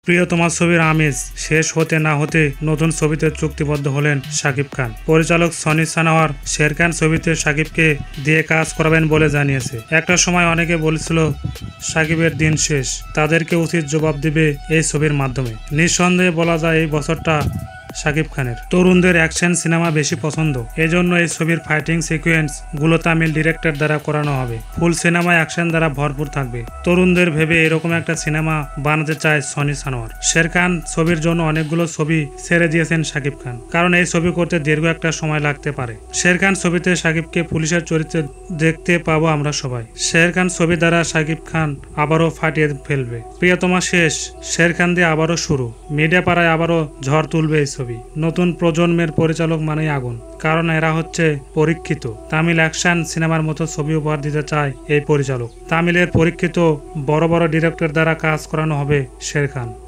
প্রিয়তমা ছবির আমেজ শেষ হতে না হতে নতুন ছবিতে চুক্তিবদ্ধ হলেন শাকিব খান। পরিচালক সনি সানোয়ার শের খান ছবিতে শাকিবকে দিয়ে কাজ করাবেন বলে জানিয়েছে। একটা সময় অনেকে বলেছিল শাকিবের দিন শেষ, তাদেরকে উচিত জবাব দিবে এই ছবির মাধ্যমে। নিঃসন্দেহে বলা যায় এই বছরটা শাকিব খানের। তরুণদের অ্যাকশন সিনেমা বেশি পছন্দ, এজন্য এই ছবির ফাইটিং সিকোয়েন্স গুলো তামিল ডিরেক্টর দ্বারা করানো হবে। ফুল সিনেমায় অ্যাকশন দ্বারা ভরপুর থাকবে। তরুণদের ভেবে এরকম একটা সিনেমা বানাতে চায় সনি সানোয়ার। শের খান ছবির জন্য অনেকগুলো ছবি ছেড়ে দিয়েছেন শাকিব খান, কারণ এই ছবি করতে দীর্ঘ একটা সময় লাগতে পারে। শের খান ছবিতে শাকিবকে পুলিশের চরিত্রে দেখতে পাবো আমরা সবাই। শের খান ছবি দ্বারা শাকিব খান আবারও ফাটিয়ে ফেলবে। প্রিয়তমা শেষ, শের খান দিয়ে আবারও শুরু। মিডিয়া পাড়ায় আবারও ঝড় তুলবে এই ছবি। নতুন প্রজন্মের পরিচালক মানেই আগুন, কারণ এরা হচ্ছে পরীক্ষিত। তামিল অ্যাকশন সিনেমার মতো ছবি উপহার দিতে চায় এই পরিচালক। তামিলের পরীক্ষিত বড় বড় ডিরেক্টর দ্বারা কাজ করানো হবে শের খান।